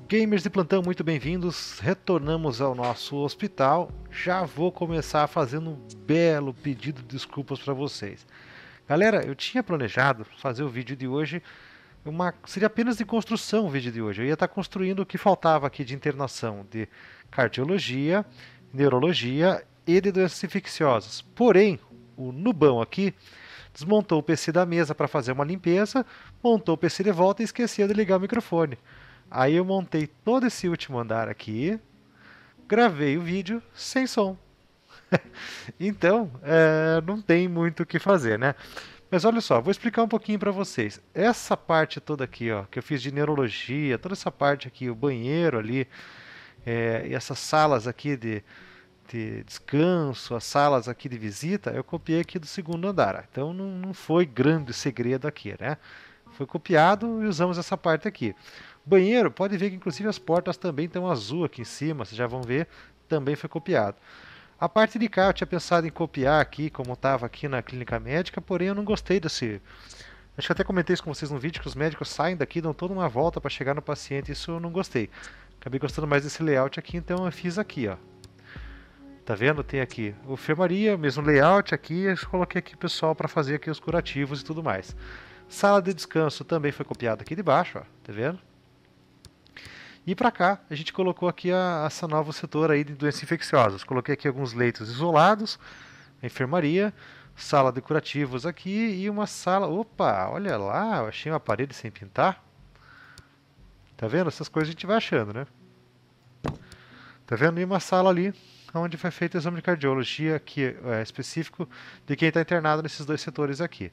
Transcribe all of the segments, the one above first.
Gamers de plantão, muito bem-vindos. Retornamos ao nosso hospital. Já vou começar fazendo um belo pedido de desculpas para vocês. Galera, eu tinha planejado fazer o vídeo de hoje, seria apenas de construção o vídeo de hoje. Eu ia estar construindo o que faltava aqui de internação de cardiologia, neurologia e de doenças infecciosas. Porém, o Nubão aqui desmontou o PC da mesa para fazer uma limpeza, montou o PC de volta e esqueceu de ligar o microfone. Aí eu montei todo esse último andar aqui, gravei o vídeo sem som. Então, não tem muito o que fazer, né? Mas olha só, vou explicar um pouquinho para vocês. Essa parte toda aqui, ó, que eu fiz de neurologia, toda essa parte aqui, o banheiro ali, e essas salas aqui de descanso, as salas aqui de visita, eu copiei aqui do segundo andar. Então não foi grande segredo aqui, né? Foi copiado e usamos essa parte aqui. Banheiro, pode ver que inclusive as portas também estão azul aqui em cima, vocês já vão ver, também foi copiado. A parte de cá eu tinha pensado em copiar aqui, como estava aqui na clínica médica, porém eu não gostei desse. Acho que até comentei isso com vocês no vídeo, que os médicos saem daqui, dão toda uma volta para chegar no paciente, isso eu não gostei. Acabei gostando mais desse layout aqui, então eu fiz aqui, ó. Tá vendo? Tem aqui o enfermaria, mesmo layout aqui, eu coloquei aqui o pessoal para fazer aqui os curativos e tudo mais. Sala de descanso também foi copiada aqui de baixo, ó, tá vendo? E para cá, a gente colocou aqui essa nova setor aí de doenças infecciosas. Coloquei aqui alguns leitos isolados, a enfermaria, sala de curativos aqui e uma sala... Opa, olha lá, eu achei uma parede sem pintar. Tá vendo? Essas coisas a gente vai achando, né? Tá vendo? E uma sala ali, onde foi feito o exame de cardiologia, que é específico de quem está internado nesses dois setores aqui.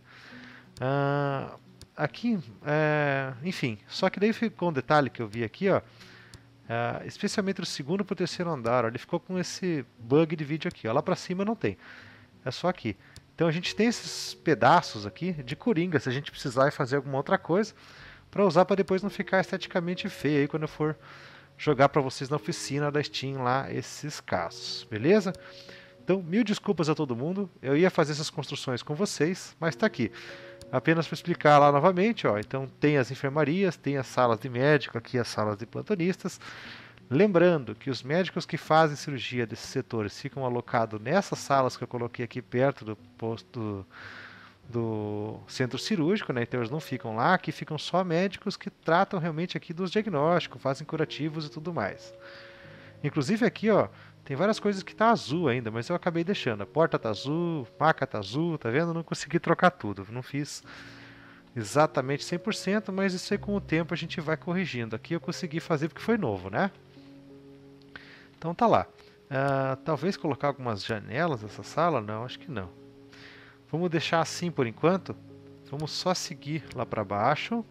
Aqui, enfim, só que daí ficou um detalhe que eu vi aqui, ó. Especialmente do segundo para o terceiro andar, ó, ele ficou com esse bug de vídeo aqui, ó. Lá para cima não tem, é só aqui. Então a gente tem esses pedaços aqui de coringa, se a gente precisar fazer alguma outra coisa, para usar para depois não ficar esteticamente feio aí quando eu for jogar para vocês na oficina da Steam lá esses casos, beleza? Então, mil desculpas a todo mundo, eu ia fazer essas construções com vocês, mas está aqui. Apenas para explicar lá novamente, ó, então tem as enfermarias, tem as salas de médico, aqui as salas de plantonistas. Lembrando que os médicos que fazem cirurgia desses setores ficam alocados nessas salas que eu coloquei aqui perto do posto do centro cirúrgico, né? Então eles não ficam lá, aqui ficam só médicos que tratam realmente aqui dos diagnósticos, fazem curativos e tudo mais. Inclusive aqui, ó, tem várias coisas que tá azul ainda, mas eu acabei deixando. A porta tá azul, maca tá azul, tá vendo? Eu não consegui trocar tudo, não fiz exatamente 100%, mas isso aí com o tempo a gente vai corrigindo. Aqui eu consegui fazer porque foi novo, né? Então tá lá. Talvez colocar algumas janelas nessa sala? Não, acho que não. Vamos deixar assim por enquanto. Vamos só seguir lá para baixo.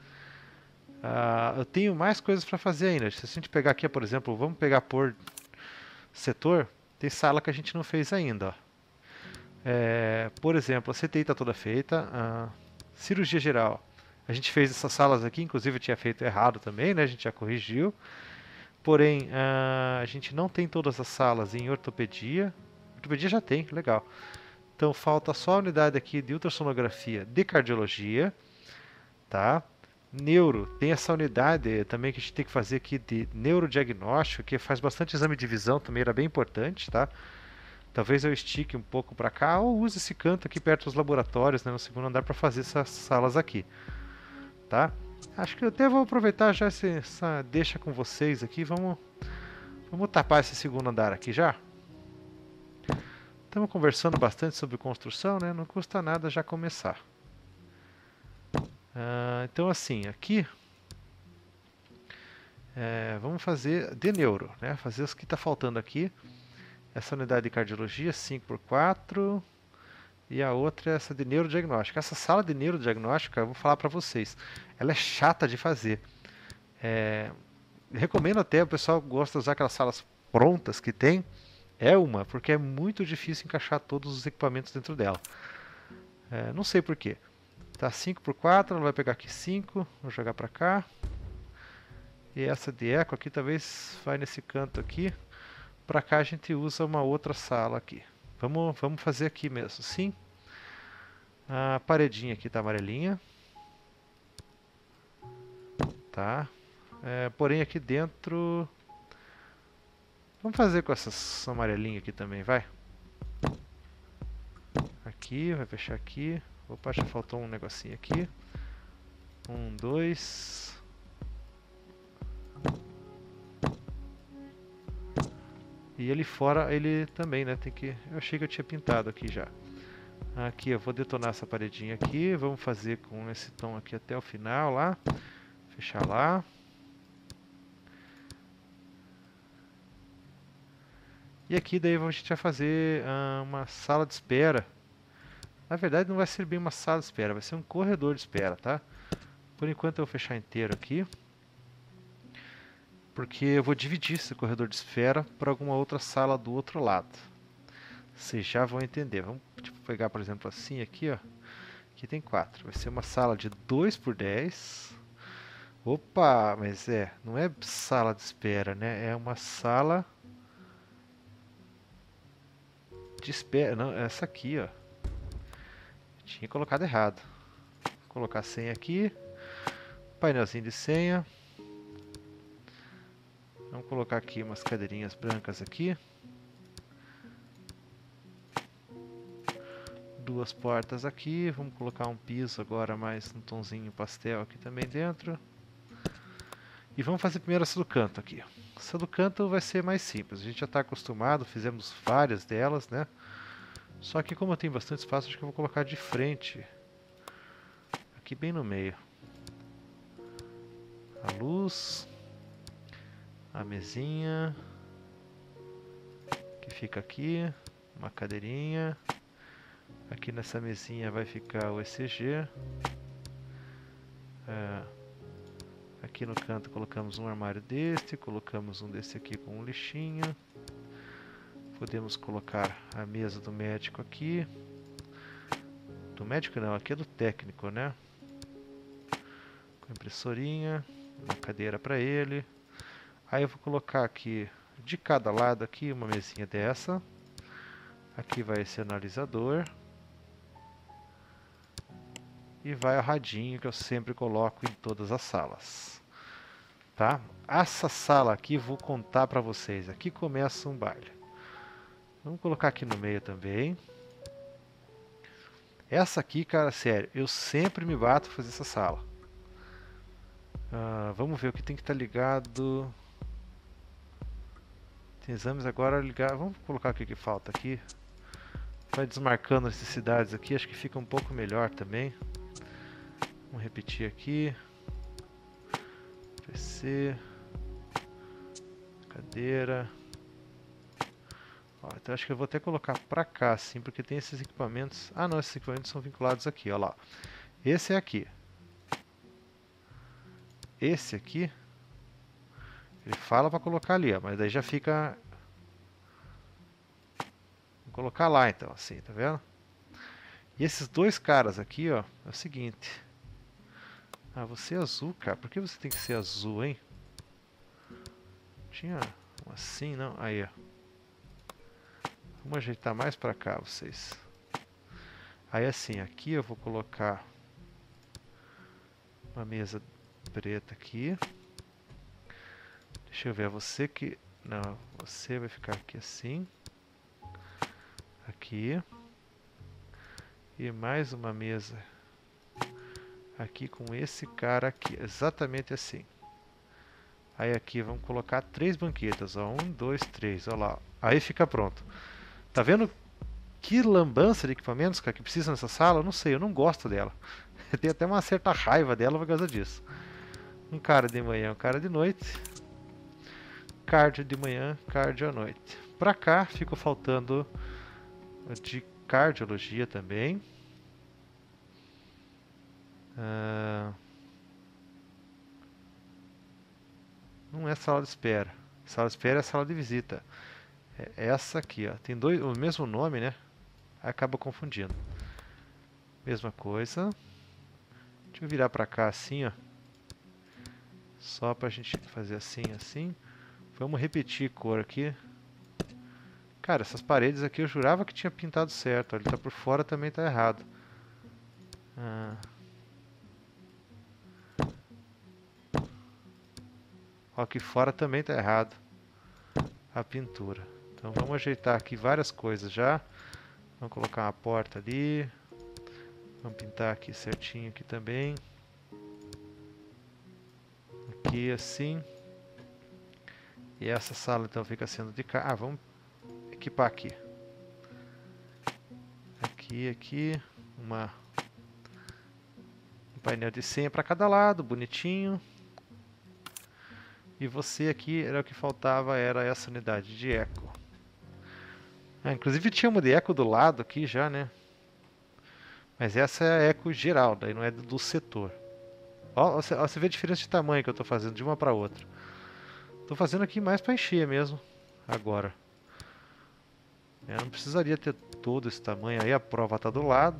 Eu tenho mais coisas para fazer ainda. Se a gente pegar aqui, por exemplo, vamos pegar por setor, tem sala que a gente não fez ainda. Ó. Por exemplo, a CTI está toda feita. Cirurgia geral. A gente fez essas salas aqui, inclusive eu tinha feito errado também, né? A gente já corrigiu. Porém, a gente não tem todas as salas em ortopedia. Ortopedia já tem, legal. Então falta só a unidade aqui de ultrassonografia de cardiologia, tá? Neuro, tem essa unidade também que a gente tem que fazer aqui de neurodiagnóstico, que faz bastante exame de visão, também era bem importante, tá? Talvez eu estique um pouco para cá ou use esse canto aqui perto dos laboratórios, né, no segundo andar para fazer essas salas aqui, tá? Acho que eu até vou aproveitar já essa deixa com vocês aqui, vamos tapar esse segundo andar aqui já. Estamos conversando bastante sobre construção, né? Não custa nada já começar. Então assim, aqui vamos fazer de neuro, né? Fazer os que está faltando aqui. Essa unidade de cardiologia 5x4 e a outra é essa de neurodiagnóstico. Essa sala de neurodiagnóstico, eu vou falar para vocês, ela é chata de fazer. Recomendo até, o pessoal gosta de usar aquelas salas prontas que tem. Porque é muito difícil encaixar todos os equipamentos dentro dela. Não sei porquê. Tá 5x4, ela vai pegar aqui 5, vou jogar para cá. E essa de eco aqui talvez vai nesse canto aqui. Para cá a gente usa uma outra sala aqui. Vamos fazer aqui mesmo, sim. A paredinha aqui tá amarelinha. Tá. Porém aqui dentro... Vamos fazer com essas amarelinhas aqui também, vai. Aqui, vai fechar aqui. Opa, já faltou um negocinho aqui. 1, 2. E ele fora, ele também, né? Tem que... Eu achei que eu tinha pintado aqui já. Aqui, eu vou detonar essa paredinha aqui. Vamos fazer com esse tom aqui até o final lá. Fechar lá. E aqui daí a gente vai fazer uma sala de espera. Na verdade não vai ser bem uma sala de espera, vai ser um corredor de espera, tá? Por enquanto eu vou fechar inteiro aqui. Porque eu vou dividir esse corredor de espera para alguma outra sala do outro lado. Vocês já vão entender. Vamos pegar, por exemplo, assim aqui, ó. Aqui tem 4. Vai ser uma sala de 2 por 10. Opa, mas não é sala de espera, né? É uma sala de espera. Não, essa aqui, ó. Tinha colocado errado. Vou colocar a senha aqui. Painelzinho de senha. Vamos colocar aqui umas cadeirinhas brancas aqui. 2 portas aqui. Vamos colocar um piso agora mais um tonzinho pastel aqui também dentro. E vamos fazer primeiro essa do canto aqui. Essa do canto vai ser mais simples. A gente já está acostumado, fizemos várias delas, né? Só que como eu tenho bastante espaço, acho que eu vou colocar de frente. Aqui bem no meio. A luz. A mesinha. Que fica aqui. Uma cadeirinha. Aqui nessa mesinha vai ficar o ECG. Aqui no canto colocamos um armário deste. Colocamos um desse aqui com um lixinho. Podemos colocar a mesa do médico aqui. Do médico não, aqui é do técnico, né? Com impressorinha, uma cadeira para ele. Aí eu vou colocar aqui, de cada lado aqui, uma mesinha dessa. Aqui vai esse analisador. E vai o radinho que eu sempre coloco em todas as salas. Tá? Essa sala aqui vou contar para vocês. Aqui começa um baile. Vamos colocar aqui no meio também. Essa aqui, cara, sério, eu sempre me bato pra fazer essa sala. Vamos ver o que tem que estar ligado. Tem exames agora ligados. Vamos colocar o que falta aqui. Vai desmarcando as necessidades aqui, acho que fica um pouco melhor também. Vamos repetir aqui. PC. Cadeira. Então acho que eu vou até colocar pra cá assim, porque tem esses equipamentos. Ah não, esses equipamentos são vinculados aqui, ó lá. Esse é aqui. Esse aqui, ele fala pra colocar ali, ó, mas daí já fica... Vou colocar lá então, assim, tá vendo? E esses dois caras aqui, ó, é o seguinte. Você é azul, cara. Por que você tem que ser azul, hein? Tinha um assim, não? Aí, ó. Vamos ajeitar mais pra cá, vocês. Aí assim, aqui eu vou colocar uma mesa preta aqui. Deixa eu ver, você que... Não, você vai ficar aqui assim. Aqui. E mais uma mesa aqui com esse cara aqui, exatamente assim. Aí aqui vamos colocar 3 banquetas, ó, 1, 2, 3, ó lá. Aí fica pronto. Tá vendo que lambança de equipamentos, cara, que precisa nessa sala? Eu não sei, eu não gosto dela. Eu tenho até uma certa raiva dela por causa disso. Um cara de manhã, um cara de noite. Cardio de manhã, cardio à noite. Pra cá ficou faltando de cardiologia também. Não é sala de espera. Sala de espera é sala de visita. É essa aqui, ó. Tem o mesmo nome, né? Acaba confundindo. Mesma coisa. Deixa eu virar pra cá assim, ó. Só pra gente fazer assim, assim. Vamos repetir cor aqui. Cara, essas paredes aqui eu jurava que tinha pintado certo. Ele tá por fora, também tá errado. Ó, aqui fora também tá errado a pintura. Então vamos ajeitar aqui várias coisas já. Vamos colocar uma porta ali. Vamos pintar aqui certinho aqui também. Aqui assim. E essa sala então fica sendo de cá. Ah, vamos equipar aqui. Aqui. Um painel de senha para cada lado, bonitinho. E você aqui, era o que faltava, era essa unidade de eco. Ah, inclusive tinha uma de eco do lado aqui já, né? Mas essa é a eco geral, daí não é do setor. Ó, você vê a diferença de tamanho que eu estou fazendo de uma para outra. Estou fazendo aqui mais para encher mesmo, agora. Eu não precisaria ter todo esse tamanho aí, a prova está do lado.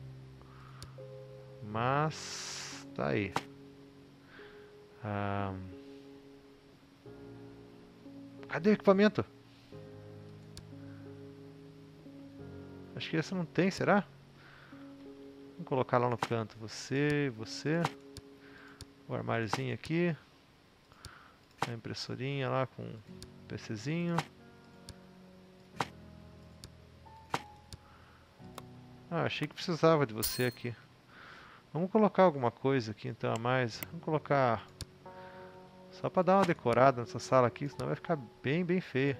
Mas, tá aí. Cadê o equipamento? Acho que esse não tem, será? Vamos colocar lá no canto. Você. O armáriozinho aqui. A impressorinha lá com o PCzinho. Ah, achei que precisava de você aqui. Vamos colocar alguma coisa aqui então a mais. Vamos colocar... Só para dar uma decorada nessa sala aqui, senão vai ficar bem feia.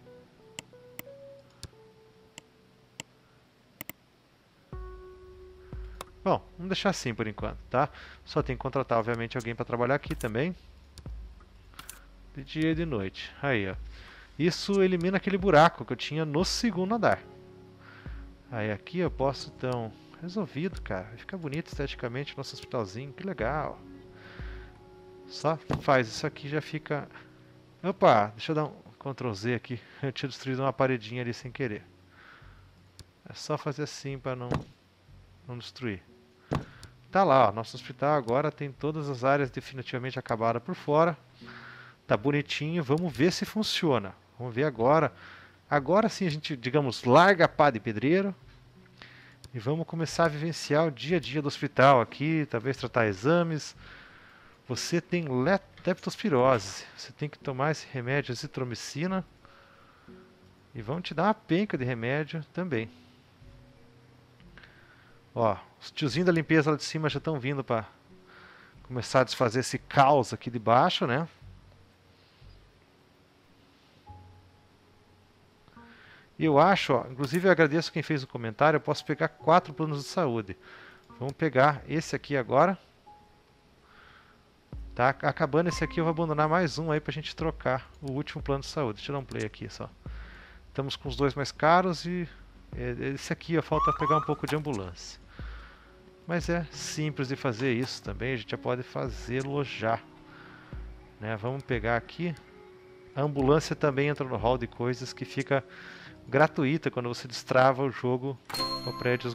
Bom, vamos deixar assim por enquanto, tá? Só tem que contratar, obviamente, alguém para trabalhar aqui também. De dia e de noite. Aí, ó. Isso elimina aquele buraco que eu tinha no segundo andar. Aí aqui eu posso, então... Resolvido, cara. Vai ficar bonito esteticamente o nosso hospitalzinho. Que legal. Só faz isso aqui já fica... Opa, deixa eu dar um Ctrl Z aqui. Eu tinha destruído uma paredinha ali sem querer. É só fazer assim para não destruir. Tá lá, ó, nosso hospital agora tem todas as áreas definitivamente acabadas por fora. Tá bonitinho, vamos ver se funciona. Vamos ver agora. Agora sim a gente, digamos, larga a pá de pedreiro. E vamos começar a vivenciar o dia a dia do hospital aqui, talvez tratar exames. Você tem leptospirose. Você tem que tomar esse remédio azitromicina. E vão te dar uma penca de remédio também. Ó, os tiozinhos da limpeza lá de cima já estão vindo para começar a desfazer esse caos aqui de baixo, né? E eu acho, ó, inclusive eu agradeço quem fez o comentário, eu posso pegar 4 planos de saúde. Vamos pegar esse aqui agora. Tá acabando esse aqui, eu vou abandonar mais um aí pra gente trocar o último plano de saúde. Deixa eu dar um play aqui só. Estamos com os dois mais caros e esse aqui, ó, falta pegar um pouco de ambulância. Mas é simples de fazer isso também, a gente já pode fazê-lo já. Né? Vamos pegar aqui. A ambulância também entra no hall de coisas que fica gratuita quando você destrava o jogo com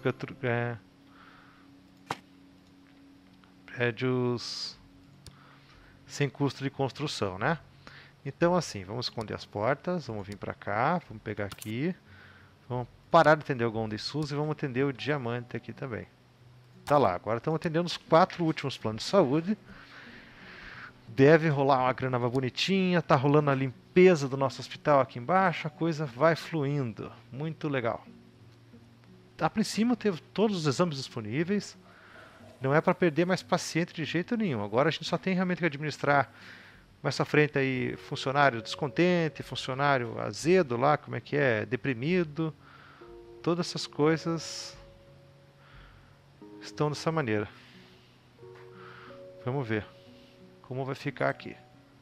prédios sem custo de construção, né? Então assim, vamos esconder as portas, vamos vir para cá, vamos pegar aqui, vamos parar de atender o Gonda e SUS e vamos atender o diamante aqui também. Tá lá, agora estamos atendendo os 4 últimos planos de saúde. Deve rolar uma grana mais bonitinha, tá rolando a limpeza do nosso hospital aqui embaixo, a coisa vai fluindo, muito legal. A princípio teve todos os exames disponíveis, não é para perder mais paciente de jeito nenhum. Agora a gente só tem realmente que administrar mais à frente aí funcionário descontente, funcionário azedo lá, como é que é, deprimido, todas essas coisas estão dessa maneira. Vamos ver como vai ficar aqui.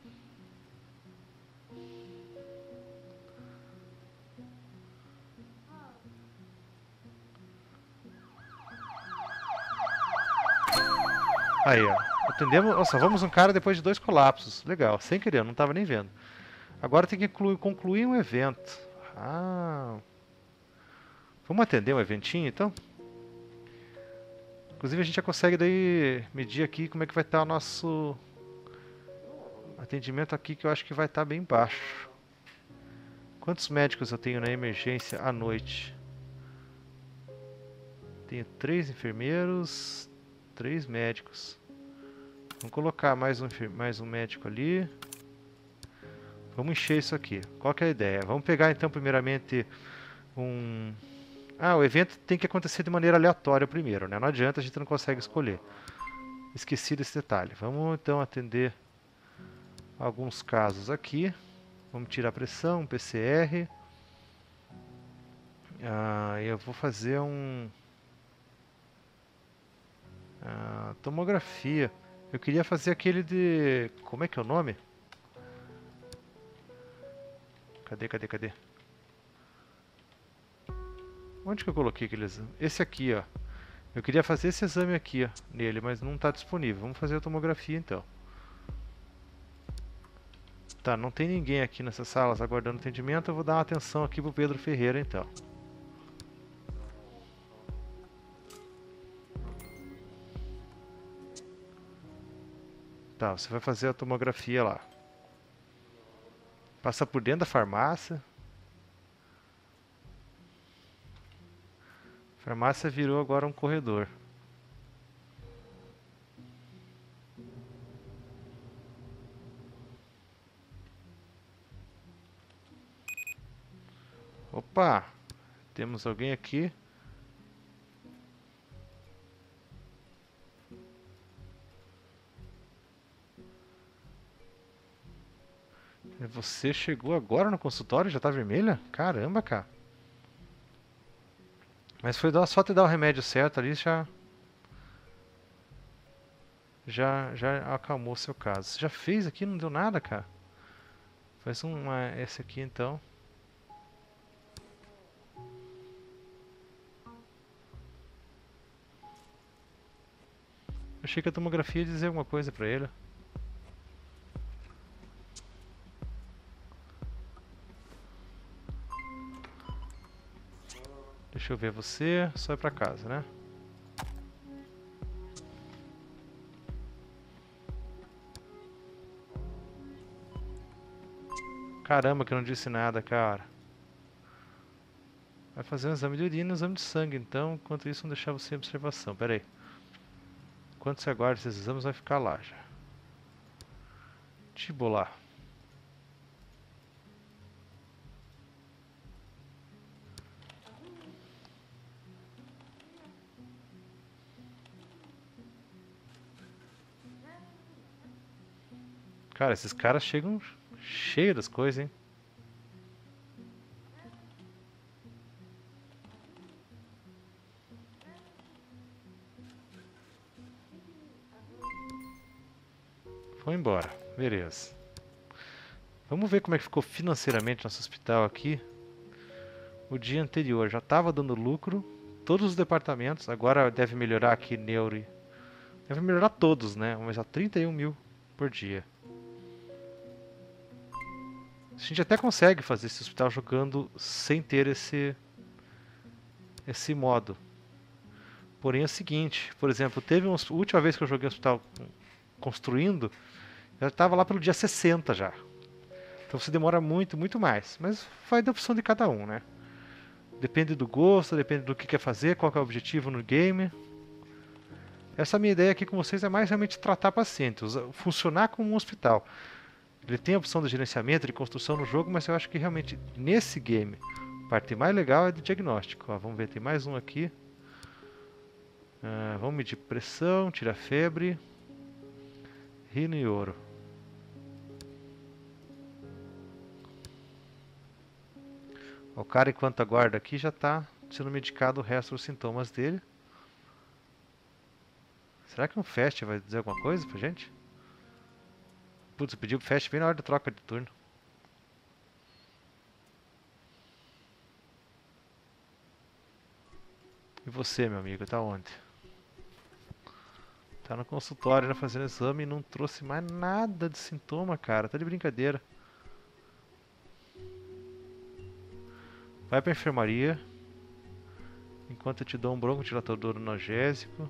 Aí, ó. Atendemos, nossa, salvamos um cara depois de 2 colapsos. Legal, sem querer, eu não estava nem vendo. Agora tem que concluir um evento. Ah. Vamos atender um eventinho, então? Inclusive a gente já consegue daí medir aqui como é que vai estar o nosso atendimento aqui, que eu acho que vai estar bem baixo. Quantos médicos eu tenho na emergência à noite? Tenho 3 enfermeiros, 3 médicos. Vamos colocar mais um médico ali. Vamos encher isso aqui. Qual que é a ideia? Vamos pegar então primeiramente um... Ah, o evento tem que acontecer de maneira aleatória primeiro, né? Não adianta, a gente não consegue escolher. Esqueci desse detalhe. Vamos então atender alguns casos aqui. Vamos tirar a pressão, PCR. Eu vou fazer tomografia. Eu queria fazer aquele de... Como é que é o nome? Cadê? Onde que eu coloquei aquele exame? Esse aqui, ó. Eu queria fazer esse exame aqui, ó, nele, mas não está disponível. Vamos fazer a tomografia então. Tá, não tem ninguém aqui nessas salas aguardando atendimento. Eu vou dar uma atenção aqui pro Pedro Ferreira então. Tá, você vai fazer a tomografia lá. Passa por dentro da farmácia. A farmácia virou agora um corredor. Opa! Temos alguém aqui. Você chegou agora no consultório e já tá vermelha? Caramba, cara. Mas foi só te dar o remédio certo ali, já acalmou seu caso. Você já fez aqui, não deu nada, cara. Faz esse aqui então. Achei que a tomografia ia dizer alguma coisa pra ele. Deixa eu ver você, só ir pra casa, né? Caramba, que eu não disse nada, cara. Vai fazer um exame de urina e um exame de sangue, então. Enquanto isso, vamos deixar você em observação. Pera aí. Enquanto você aguarda esses exames, vai ficar lá já. Tibolar. Cara, esses caras chegam cheios das coisas, hein? Vão embora. Beleza. Vamos ver como é que ficou financeiramente nosso hospital aqui. O dia anterior já estava dando lucro. Todos os departamentos. Agora deve melhorar aqui neuro. Deve melhorar todos, né? Mas a 31 mil por dia. A gente até consegue fazer esse hospital jogando sem ter esse modo. Porém é o seguinte, por exemplo, a última vez que eu joguei o hospital construindo, já estava lá pelo dia 60 já. Então você demora muito, muito mais. Mas vai da opção de cada um, né? Depende do gosto, depende do que quer fazer, qual que é o objetivo no game. Essa minha ideia aqui com vocês é mais realmente tratar pacientes, funcionar como um hospital. Ele tem a opção de gerenciamento, de construção no jogo, mas eu acho que realmente nesse game a parte mais legal é de diagnóstico. Ó, vamos ver, tem mais um aqui. Vamos medir pressão, tirar febre, rino e ouro. O cara, enquanto aguarda aqui, já está sendo medicado o resto dos sintomas dele. Será que um fast vai dizer alguma coisa pra gente? Putz, eu pedi o fast bem na hora da troca de turno. E você, meu amigo, tá onde? Tá no consultório, né, fazendo exame e não trouxe mais nada de sintoma, cara. Tá de brincadeira. Vai pra enfermaria. Enquanto eu te dou um broncodilatador analgésico.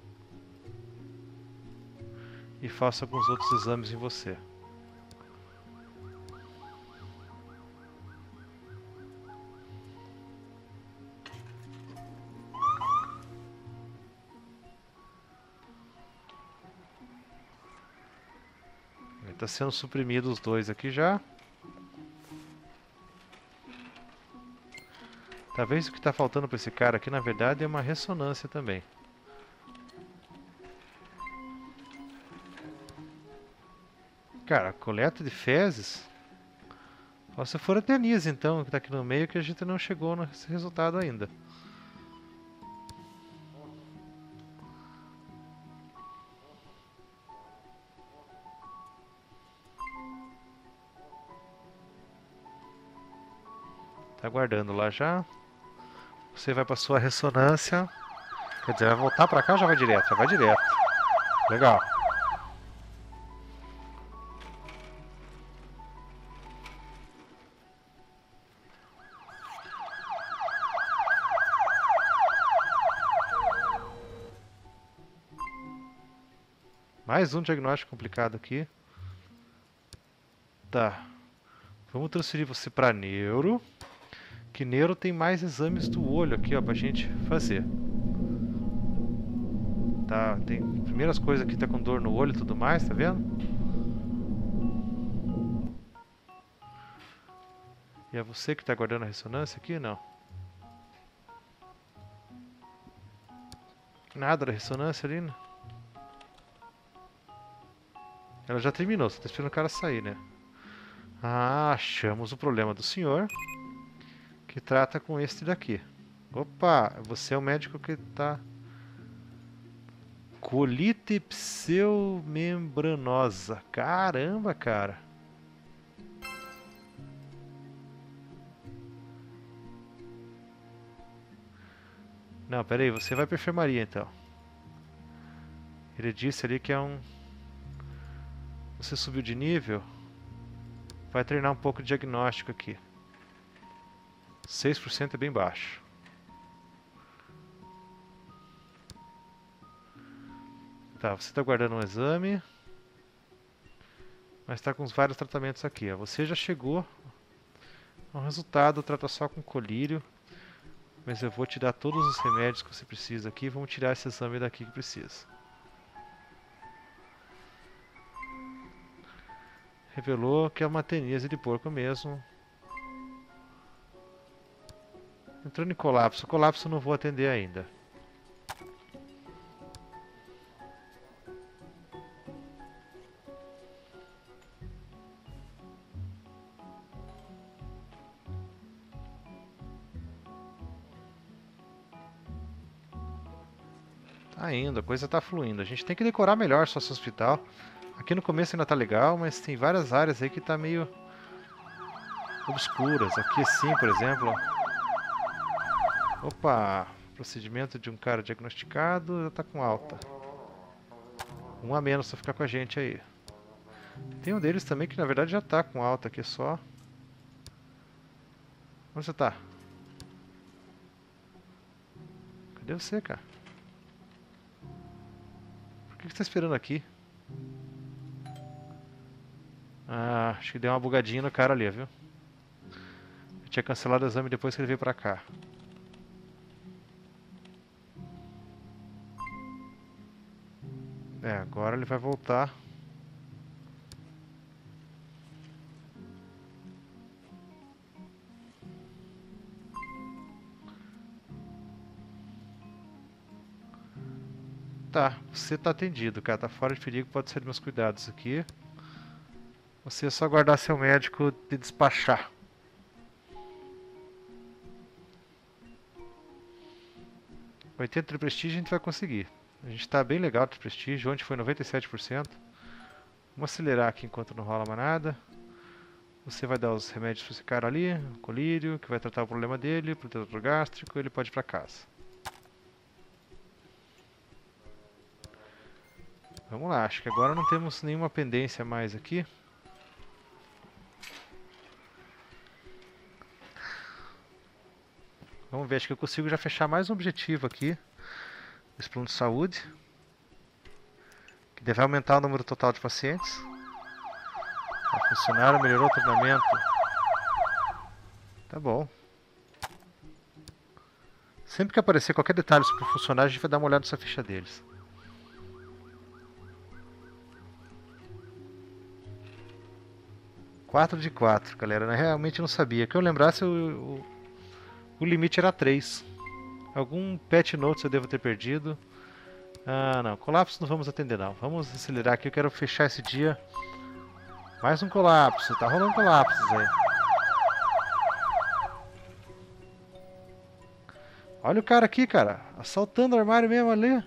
E faço alguns outros exames em você. Está sendo suprimido os dois aqui já. Talvez o que está faltando para esse cara aqui, na verdade, é uma ressonância também. Cara, coleta de fezes? Só se for a Denise, então, que está aqui no meio, que a gente não chegou nesse resultado ainda. Tá guardando lá já. Você vai para sua ressonância. Quer dizer, vai voltar para cá ou já vai direto? Já vai direto. Legal. Mais um diagnóstico complicado aqui. Tá. Vamos transferir você para neuro. Que neuro tem mais exames do olho aqui, ó, pra gente fazer. Tá, tem primeiras coisas aqui, tá com dor no olho e tudo mais, tá vendo? E é você que tá guardando a ressonância aqui? Não. Nada da ressonância ali, né? Ela já terminou, você tá esperando o cara sair, né? Ah, achamos o problema do senhor. Que trata com este daqui. Opa, você é o médico que tá... Colite pseumembranosa. Caramba, cara. Não, pera aí, você vai pra enfermaria então. Ele disse ali que é um... Você subiu de nível. Vai treinar um pouco de diagnóstico aqui. 6% é bem baixo. Tá, você está guardando um exame. Mas está com vários tratamentos aqui. Ó. Você já chegou ao resultado, trata só com colírio. Mas eu vou te dar todos os remédios que você precisa aqui. Vamos tirar esse exame daqui que precisa. Revelou que é uma teníase de porco mesmo. Entrando em colapso. Colapso não vou atender ainda. Tá indo, a coisa tá fluindo. A gente tem que decorar melhor só esse hospital. Aqui no começo ainda tá legal, mas tem várias áreas aí que tá meio obscuras. Aqui sim, por exemplo. Opa, procedimento de um cara diagnosticado já tá com alta. Um a menos pra ficar com a gente aí. Tem um deles também que na verdade já tá com alta aqui só. Onde você tá? Cadê você, cara? Por que você tá esperando aqui? Ah, acho que deu uma bugadinha no cara ali, viu? Eu tinha cancelado o exame depois que ele veio pra cá. É, agora ele vai voltar. Tá, você tá atendido, cara. Tá fora de perigo, pode ser dos meus cuidados aqui. Você é só aguardar seu médico te despachar. 80 de prestígio a gente vai conseguir. A gente tá bem legal de prestígio. Ontem foi 97%. Vamos acelerar aqui enquanto não rola mais nada. Você vai dar os remédios para esse cara ali, o colírio, que vai tratar o problema dele, protetor gástrico, ele pode ir para casa. Vamos lá, acho que agora não temos nenhuma pendência mais aqui. Vamos ver, acho que eu consigo já fechar mais um objetivo aqui. Esse plano de saúde. Que deve aumentar o número total de pacientes. O funcionário melhorou o treinamento. Tá bom. Sempre que aparecer qualquer detalhe sobre o funcionário, a gente vai dar uma olhada nessa ficha deles. Quatro de 4, galera. Eu realmente não sabia. Que eu lembrasse, o O limite era 3. Algum patch notes eu devo ter perdido. Ah, não. Colapso não vamos atender, não. Vamos acelerar aqui. Eu quero fechar esse dia. Mais um colapso. Tá rolando colapsos aí. Olha o cara aqui, cara. Assaltando o armário mesmo ali.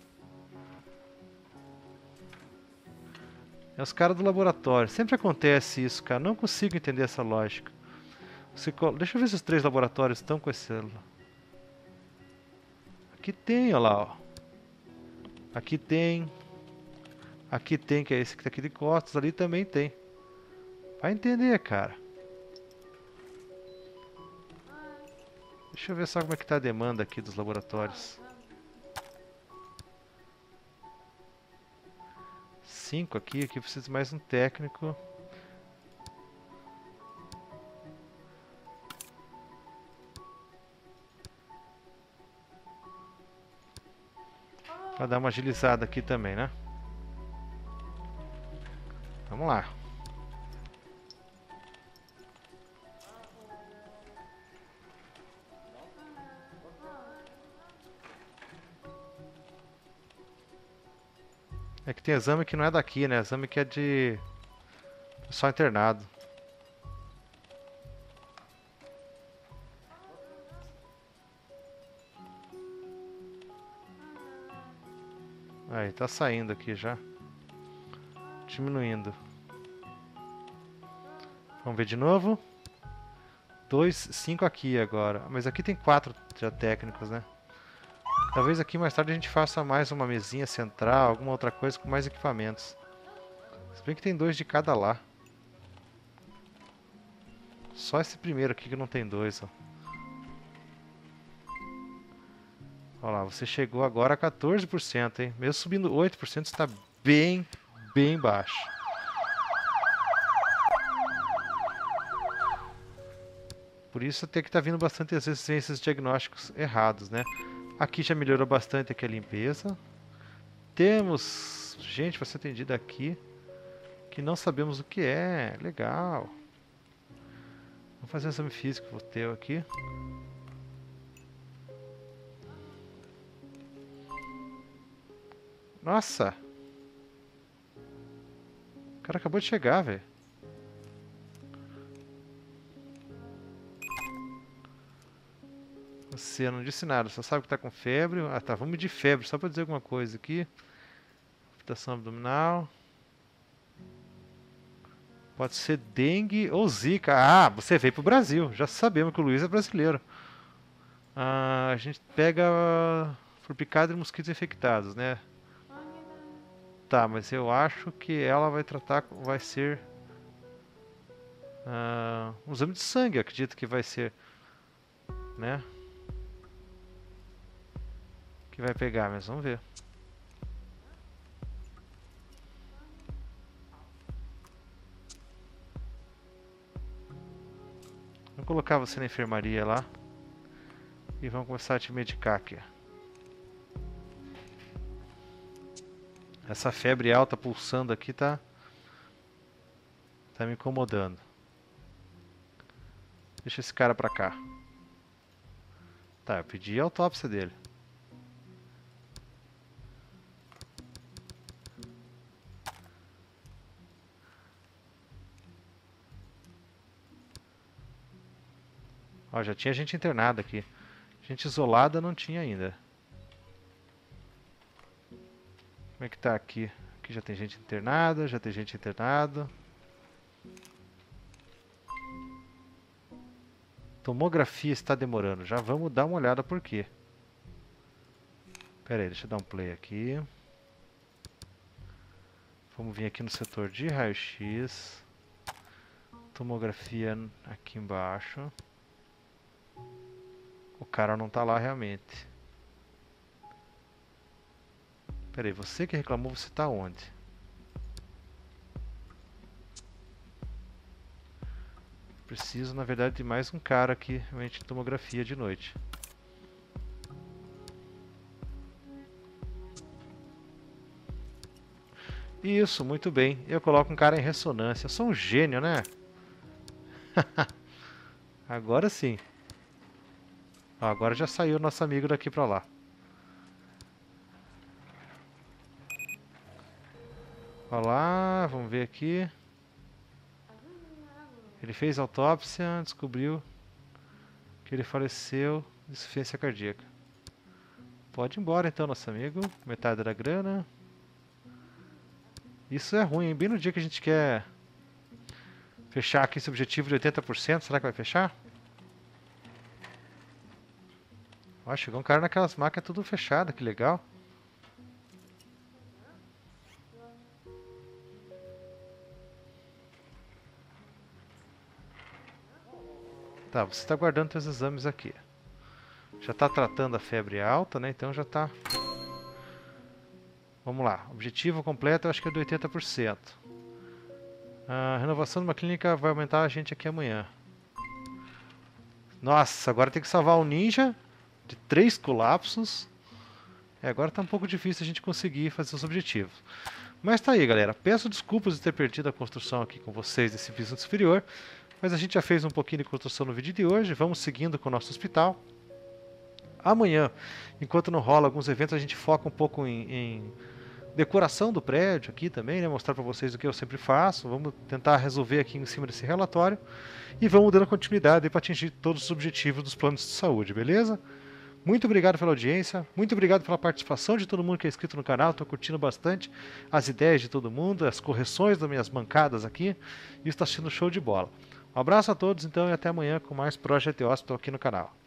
É os caras do laboratório. Sempre acontece isso, cara. Não consigo entender essa lógica. Deixa eu ver se os 3 laboratórios estão com esse... Aqui tem, olha lá, ó. Aqui tem. Aqui tem, que é esse que tá aqui de costas. Ali também tem. Vai entender, cara. Deixa eu ver só como é que tá a demanda aqui dos laboratórios. 5 aqui precisa de mais um técnico. Pra dar uma agilizada aqui também, né? Vamos lá. É que tem exame que não é daqui, né? Exame que é de... só internado. Aí, tá saindo aqui já. Diminuindo. Vamos ver de novo. 2, 5 aqui agora. Mas aqui tem 4 já técnicos, né? Talvez aqui mais tarde a gente faça mais uma mesinha central, alguma outra coisa com mais equipamentos. Se bem que tem 2 de cada lá. Só esse primeiro aqui que não tem 2, ó. Olha lá, você chegou agora a 14%, hein? Mesmo subindo 8%, está bem, bem baixo. Por isso tem que estar vindo bastante às vezes esses diagnósticos errados, né? Aqui já melhorou bastante aqui a limpeza. Temos gente para ser atendida aqui que não sabemos o que é. Legal. Vamos fazer um exame físico pro teu aqui. Nossa! O cara acabou de chegar, velho. Você não disse nada, só sabe que tá com febre. Ah tá, vamos medir febre, só pra dizer alguma coisa aqui. Palpitação abdominal. Pode ser dengue ou zika. Ah, você veio pro Brasil. Já sabemos que o Luiz é brasileiro. Ah, a gente pega por picada de mosquitos infectados, né? Tá, mas eu acho que ela vai tratar, vai ser um exame de sangue, eu acredito que vai ser, né? Que vai pegar, mas vamos ver. Vou colocar você na enfermaria lá e vamos começar a te medicar aqui. Essa febre alta pulsando aqui tá me incomodando. Deixa esse cara pra cá. Tá, eu pedi a autópsia dele. Ó, já tinha gente internada aqui. Gente isolada não tinha ainda. Como é que tá aqui? Aqui já tem gente internada, já tem gente internada. Tomografia está demorando. Já vamos dar uma olhada por quê. Pera aí, deixa eu dar um play aqui. Vamos vir aqui no setor de raio-x. Tomografia aqui embaixo. O cara não tá lá realmente. Pera aí, você que reclamou, você tá onde? Preciso, na verdade, de mais um cara aqui, realmente, de tomografia de noite. Isso, muito bem. Eu coloco um cara em ressonância. Eu sou um gênio, né? Agora sim. Ó, agora já saiu nosso amigo daqui pra lá. Olha lá, vamos ver aqui. Ele fez autópsia, descobriu que ele faleceu de insuficiência cardíaca. Pode ir embora então, nosso amigo. Metade da grana. Isso é ruim, hein? Bem no dia que a gente quer fechar aqui esse objetivo de 80%, será que vai fechar? Ó, chegou um cara naquelas máquinas tudo fechada, que legal. Tá, você está guardando seus exames aqui. Já está tratando a febre alta, né? Então já está... Vamos lá. Objetivo completo eu acho que é de 80%. A renovação de uma clínica vai aumentar a gente aqui amanhã. Nossa, agora tem que salvar o ninja de 3 colapsos. Agora tá um pouco difícil a gente conseguir fazer os objetivos. Mas tá aí, galera. Peço desculpas de ter perdido a construção aqui com vocês desse piso superior. Mas a gente já fez um pouquinho de construção no vídeo de hoje. Vamos seguindo com o nosso hospital. Amanhã, enquanto não rola alguns eventos, a gente foca um pouco em decoração do prédio aqui também, né? Mostrar para vocês o que eu sempre faço. Vamos tentar resolver aqui em cima desse relatório. E vamos dando continuidade para atingir todos os objetivos dos planos de saúde, beleza? Muito obrigado pela audiência, muito obrigado pela participação de todo mundo que é inscrito no canal. Estou curtindo bastante as ideias de todo mundo, as correções das minhas bancadas aqui. Isso está sendo show de bola. Um abraço a todos então e até amanhã com mais Project Hospital aqui no canal.